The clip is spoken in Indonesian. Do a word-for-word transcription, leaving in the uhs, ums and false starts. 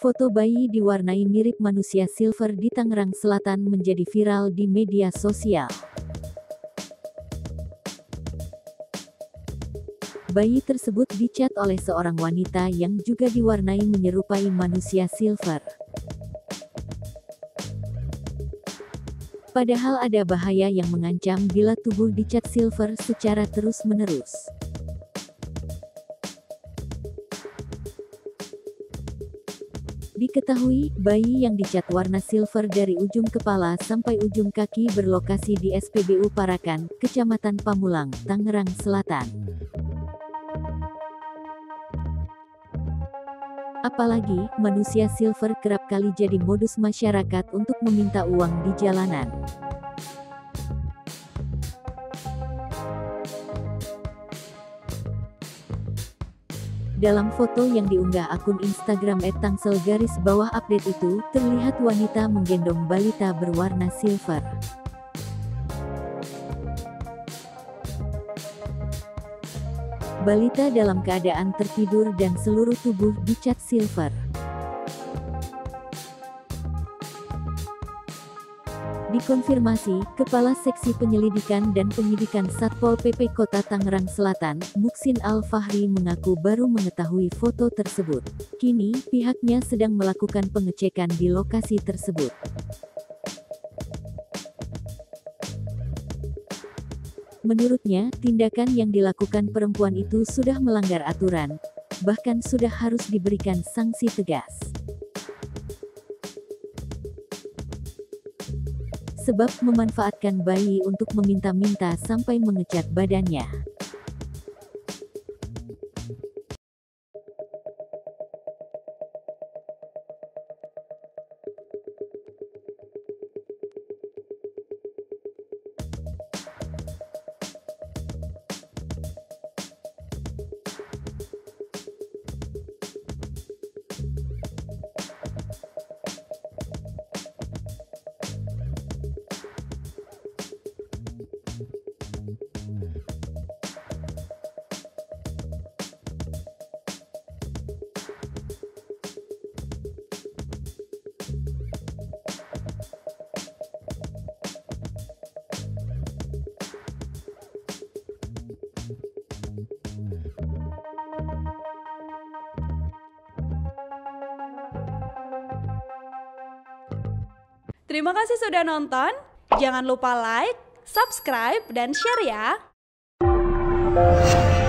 Foto bayi diwarnai mirip manusia silver di Tangerang Selatan menjadi viral di media sosial. Bayi tersebut dicat oleh seorang wanita yang juga diwarnai menyerupai manusia silver. Padahal ada bahaya yang mengancam bila tubuh dicat silver secara terus-menerus. Diketahui, bayi yang dicat warna silver dari ujung kepala sampai ujung kaki berlokasi di S P B U Parakan, Kecamatan Pamulang, Tangerang Selatan. Apalagi, manusia silver kerap kali jadi modus masyarakat untuk meminta uang di jalanan. Dalam foto yang diunggah akun Instagram et tangsel garis bawah update itu, terlihat wanita menggendong balita berwarna silver. Balita dalam keadaan tertidur dan seluruh tubuh dicat silver. Dikonfirmasi, Kepala Seksi Penyelidikan dan Penyidikan Satpol P P Kota Tangerang Selatan, Muksin Al-Fahri mengaku baru mengetahui foto tersebut. Kini, pihaknya sedang melakukan pengecekan di lokasi tersebut. Menurutnya, tindakan yang dilakukan perempuan itu sudah melanggar aturan, bahkan sudah harus diberikan sanksi tegas. Sebab memanfaatkan bayi untuk meminta-minta sampai mengecat badannya. Terima kasih sudah nonton, jangan lupa like, subscribe, dan share ya!